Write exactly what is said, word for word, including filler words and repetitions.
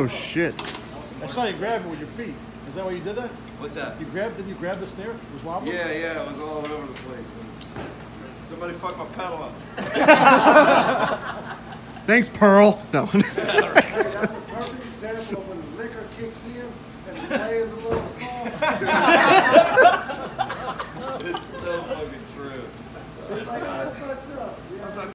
shit. I saw you grab it with your feet. Is that why you did that? What's that? You grabbed, didn't you grab the snare? It was wobbling? Yeah, yeah, it was all over the place. And somebody fucked my pedal up. Thanks, Pearl. No. Hey, that's a perfect example of when the liquor kicks in and the play is a little soft.